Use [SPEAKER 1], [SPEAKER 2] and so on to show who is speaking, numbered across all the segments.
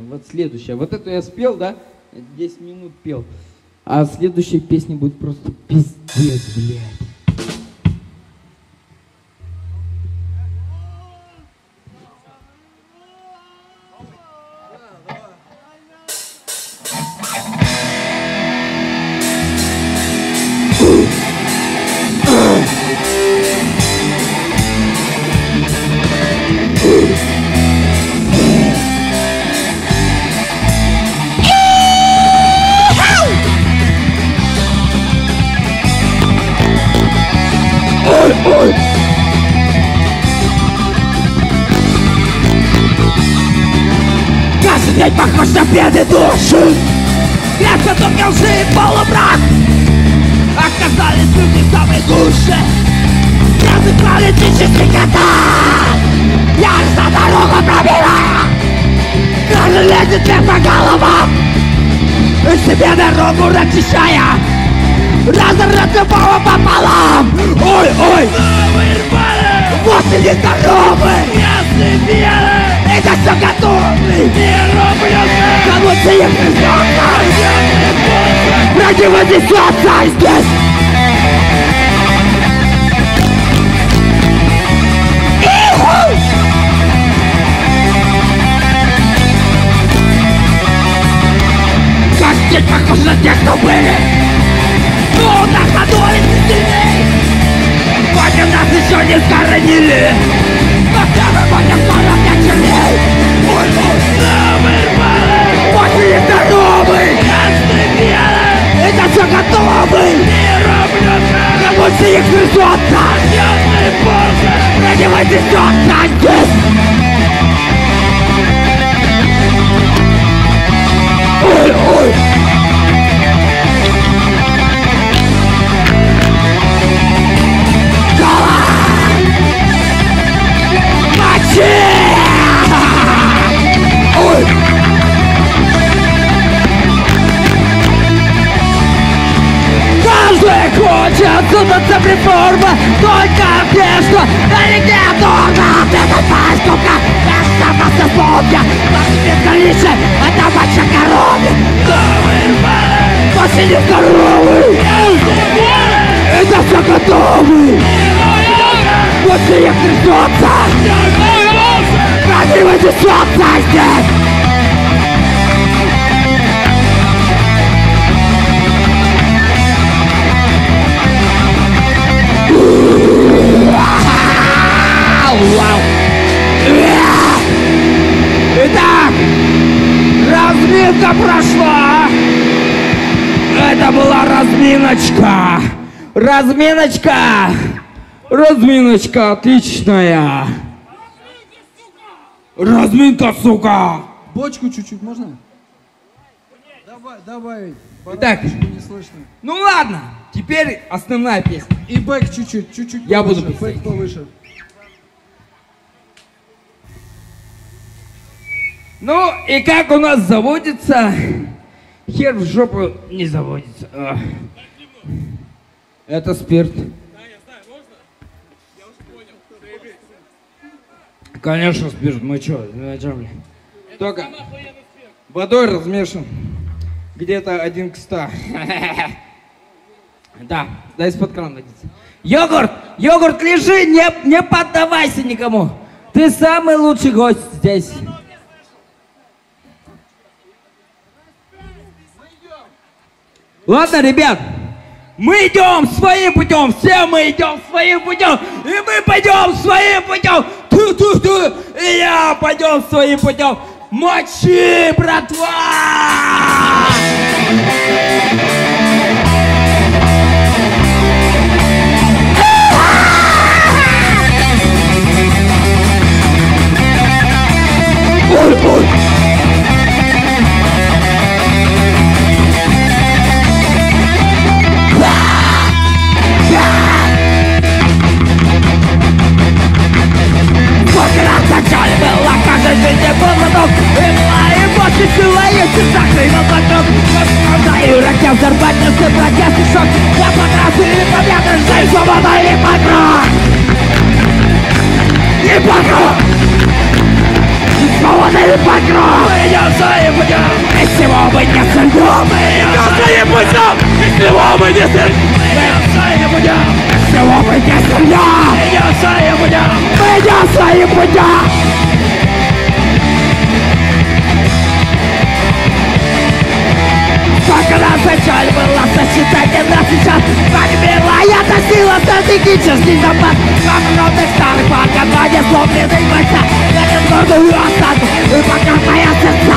[SPEAKER 1] Вот следующая. Вот эту я спел, да? 10 минут пел. А следующая песня будет просто пиздец, блядь.
[SPEAKER 2] Ой! Каждый день похож на предыдущий. Грязь, только лжи и полумрак. Оказались люди в самой гуще. Разыграли тысячи кота. Я за дорогу пробиваю. Каждый лезет вверх по головам. И себе дорогу расчищая. Разорвать любого пополам. Ой! Вот и нездоровы. Это все готовы. Кому-то их придется. Враги вознесутся здесь. Каждый день похож на тех, кто были. Но на ходу они сильней. Потом нас еще не схоронили. Но все мы будем скоро мне черней. Ой, вот и здоровый. Это все готовы. Кому-то их придется. Ради вознесется здесь. Ой! Ой! Каждый хочет сунуться в реформы. Только одежда, а не норма. Это пастука, это массословие. Наши бесконечные, это моча коровы. После нездоровый. Это все готовы. После их придется. Ради вознесется здесь. Итак, разминка прошла. Это была разминочка. Разминочка отличная. Разминка, сука.
[SPEAKER 3] Бочку чуть-чуть можно? Давай.
[SPEAKER 1] Итак,
[SPEAKER 3] не слышно.
[SPEAKER 1] Ну ладно, теперь основная песня.
[SPEAKER 3] И бэк чуть-чуть.
[SPEAKER 1] Я
[SPEAKER 3] повыше,
[SPEAKER 1] буду
[SPEAKER 3] бэк повыше.
[SPEAKER 1] Ну и как у нас заводится? Хер в жопу не заводится. Это спирт.
[SPEAKER 4] Да, я знаю, можно? Я уже понял. Заебись.
[SPEAKER 1] Конечно, спирт. Мы чё, блин? Только водой размешан. Где-то 1 к 100. Да из-под крана водится. Йогурт, лежи, не поддавайся никому. Ты самый лучший гость здесь. Ладно, ребят, мы идем своим путем, все мы идем своим путем, и мы пойдем своим путем, и я пойдем своим путем. Мочи, братва! Ой! Вначале была каждая жизнь поводок. И мои эмоции силаете, закрыла вокруг. Продаю ракет, взорвать насы, протест и шок. Я покрасил или победа, жизнь, свобода или покров. Не покров. Свобода или покров. Мы идем своим
[SPEAKER 2] сойдем, мы идем своим путем, если мы не сойдем, мы идем своим путем, если мы не сойдем, мы идем своим путем, мы идем своим путем. Сколько раз вначале было сочетание нас сейчас погибла эта сила, стратегический запас огромных старых погоняния, сломленных бойца. Я не смогу остаться, и пока моя сердца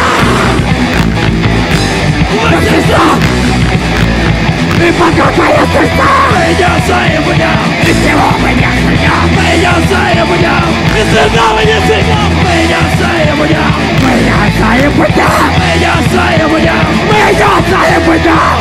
[SPEAKER 2] и пока моя сердца мы идем своим путем, и всего мы не сойдем, мы идем своим путем, и снова не сойдем, мы идем своим путем, мы идем своим путем, мы идем своим путем, мы идем своим путем.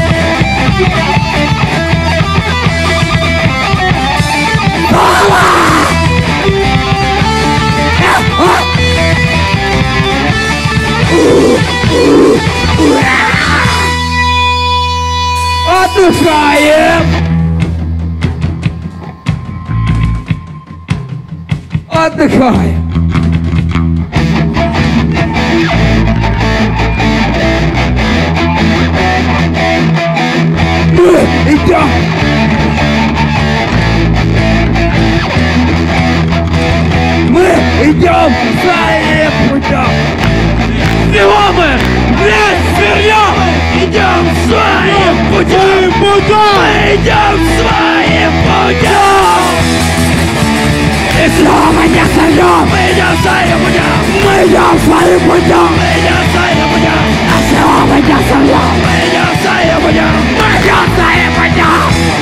[SPEAKER 2] Отдыхаем! Отдыхаем! Мы идем! Мы идем своим путем! Всего мы весь вернем! Идем своим путем! Мы идем своим путем! И снова не сойдем! Мы идем своим путем! Мы идем своим путем! Мы идем своим путем! А снова не сойдем! Мы идем своим путем! Мы идем своим путем!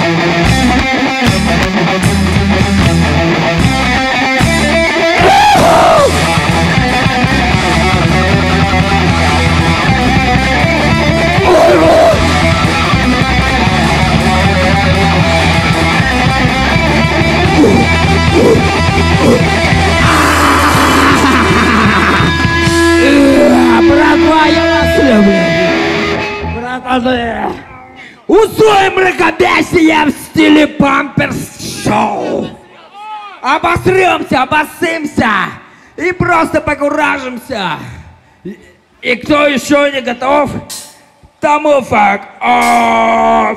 [SPEAKER 2] Братва, я вас люблю. Братва, устроим мракобесие в стиле памперс-шоу. Обосремся, обоссымся и просто покуражимся. И кто еще не готов, тому fuck off.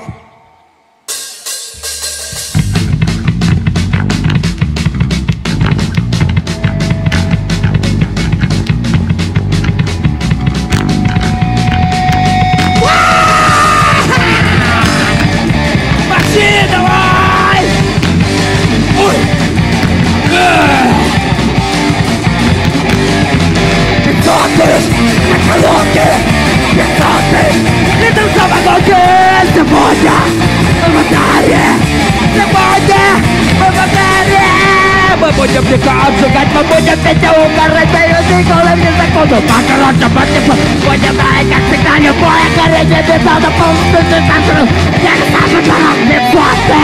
[SPEAKER 2] Сегодня в ударе! Сегодня в ударе! Мы будем векать, сжигать, мы будем петь и угорать, перейти голове закону. Покороче, потепло, будем знать, как всегда, любое горение бетона полностью дистанцию. Я не стану дорог, не платы!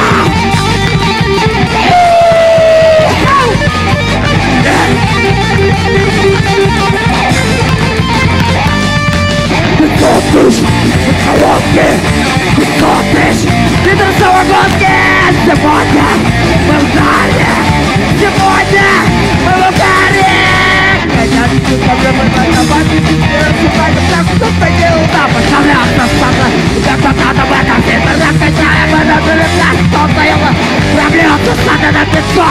[SPEAKER 2] Ты топишь, ты коробки, ты топишь, ты трусовогодки! Сегодня мы в зале, сегодня мы в ударе! Я не чувствую, как мы накопали, теперь сюда так, что стоял там, поставляться статус, как надо в этом фильме, раскачаем, мы наберем нас, что стояло, проблемы статы на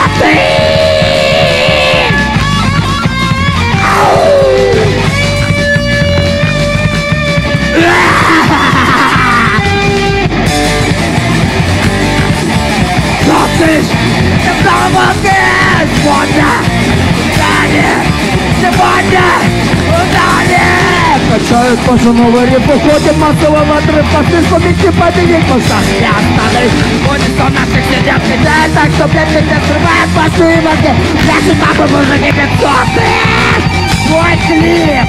[SPEAKER 2] 500! Сегодня! Сегодня! Ударим! Качают пацановые рифы, ходим массово в отрыв, по слишком мечты победить, мы не остановить. Унисон наших сидят, кидает так, что блядь, меня срывает большие мозги. Наши бабы мужики 500! Твой клип!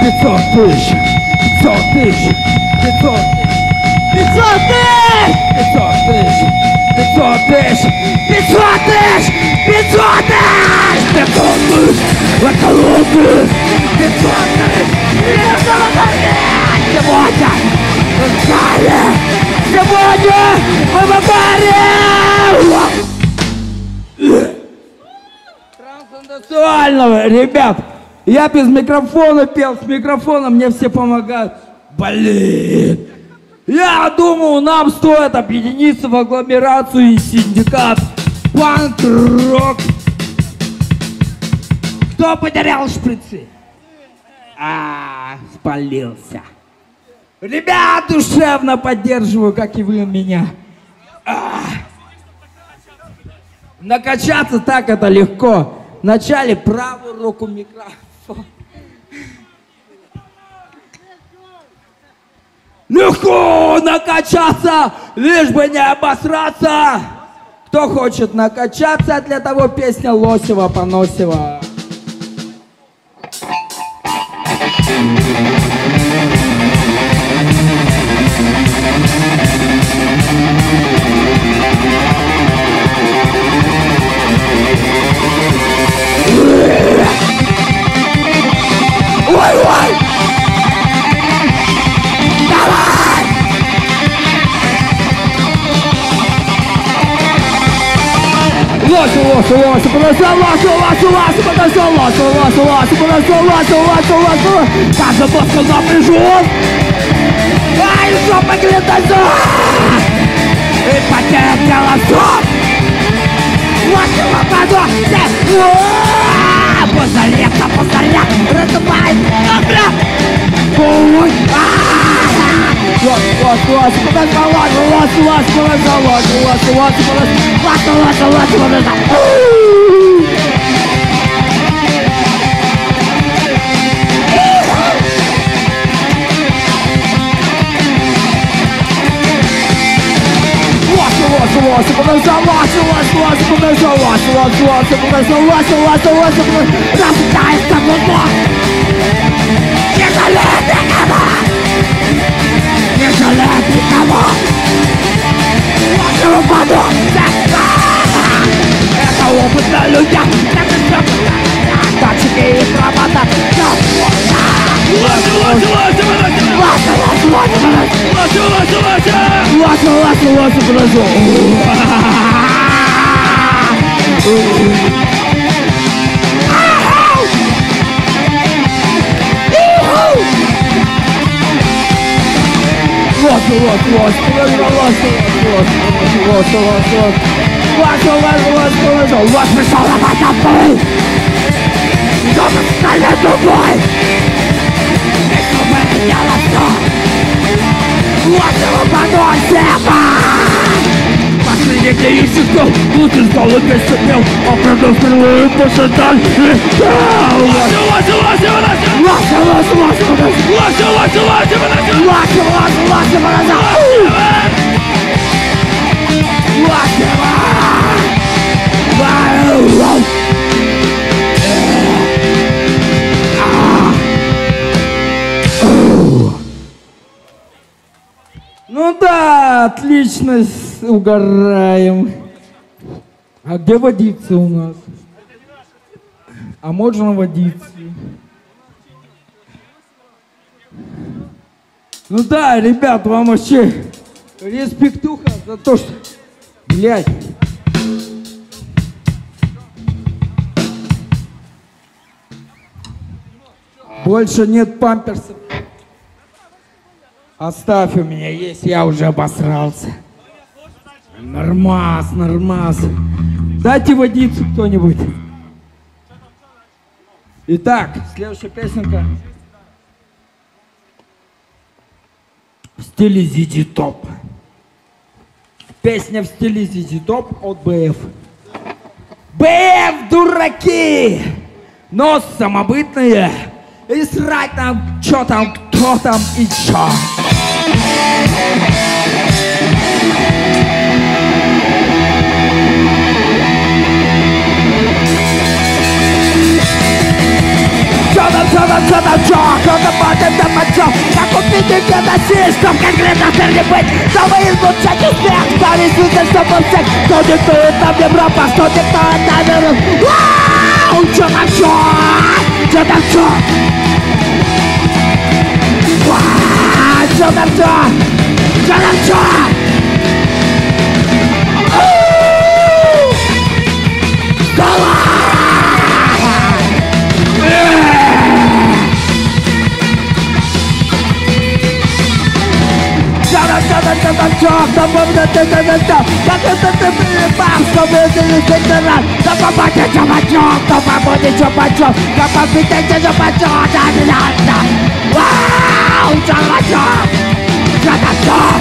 [SPEAKER 1] 500 тысяч, 500 тысяч, 500 тысяч, 500 тысяч, 500 тысяч, 500 тысяч, 500 тысяч, 500 тысяч, 500 тысяч, это лучше, 500 тысяч, 500 тысяч, сегодня, сегодня, мы в баре! Трансцендентального, ребят, я без микрофона пел, с микрофоном мне все помогают. Блин! Я думаю, нам стоит объединиться в агломерацию и синдикат панк-рок. Кто потерял шприцы? Спалился. Ребят, душевно поддерживаю, как и вы меня. Накачаться так это легко. Вначале правую руку микрофон. Легко накачаться, лишь бы не обосраться. Кто хочет накачаться, для того песня Лосева-Поносева. Ой-ой! Давай! Лоси, подошел, каждый босс напряжен. Ай, жопа глядозор! И потерял голосов. Лосева подошел. Позарядка, разрывает отряд. Ой, не жалеет никого. Вашего подобия. Это опыт на людях. Датчики и провода. Лос пришел на мотопы. Дома стали дубой. И чтобы меняло все. Лосева Поносева. Последний клеющий стол. Лучше стол и приступил. А правда впервые пошатал. Ну да, отлично, угораем. А где водиться у нас? А можно водиться? Ну да, ребят, вам вообще респектуха за то, что... Блядь. Больше нет памперсов. Оставь, у меня есть, я уже обосрался. Нормас. Дайте водицу кто-нибудь. Итак, следующая песенка. В стиле ZZ Top. Песня в стиле ZZ Top от БФ. БФ, дураки! Но самобытные. И срать там, чё там, кто там и чё. Чё там Кто-то падает на мочу. Как убедить насилие, чтоб конкретно не быть. Чтобы излучать успех, кто рисуется, что был всех. Кто диктует нам Европа, что диктует нам мир. Вау, чё там чё? Чё там чё? Вау, чё там чё? Чё там чё? Как это ты прилипал, чтобы ты не раз. Да побачи, чувачок, да побуди, чувачок. Да победите, чувачок, да. Вау, чувачок, чувачок.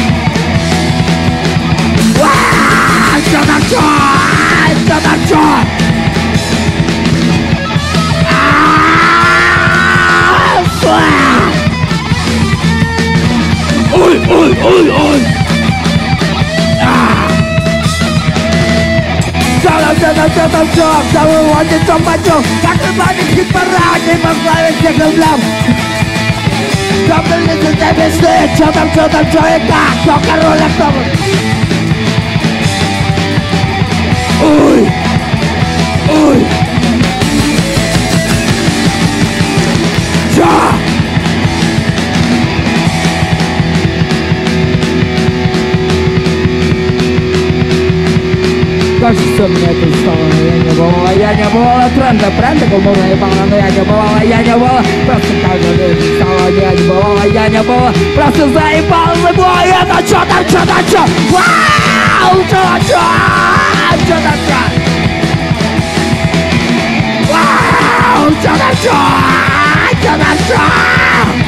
[SPEAKER 1] Вау, чувачок, чувачок. Ой, ой, ой, ой! Кто выводит чопачок, как рыбаник хит-парад, не возглавит всех рублям. Кто прилетит для мечты, чё там, чё и как, кто король, а кто... Ой! Ой! Чё? Кажется, мне это стало, я не бывала тренда, кому наебала, но я не бывала, просто кажется, стало, я не бывала, просто заебал собой, это чё там, вау, чё там, вау, чё там,